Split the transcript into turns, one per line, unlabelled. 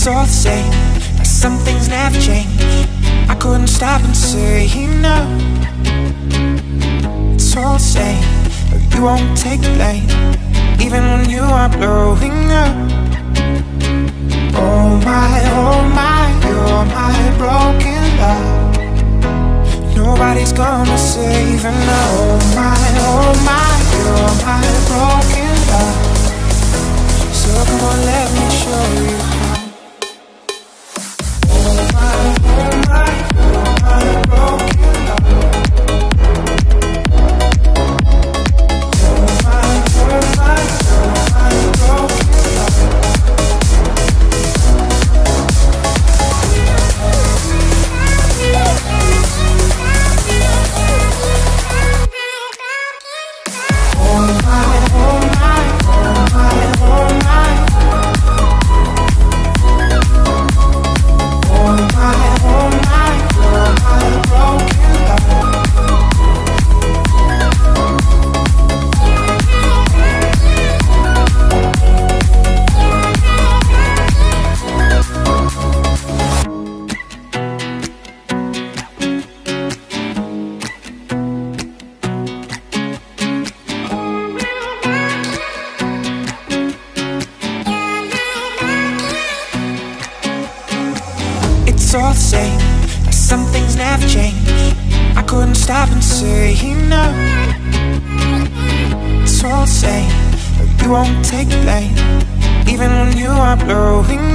It's all the same, like some things never change. I couldn't stop and say no. It's all the same, but you won't take the blame, even when you are blowing up. Oh my, you're my broken love. Nobody's gonna save her now. Oh my, you're my broken love. So come on, let me show you how. Oh my, you're my broken love. Oh my, you're my broken love. It's all the same, like some things never change. I couldn't stop and say no. It's all the same, but you won't take the blame, even when you are blowing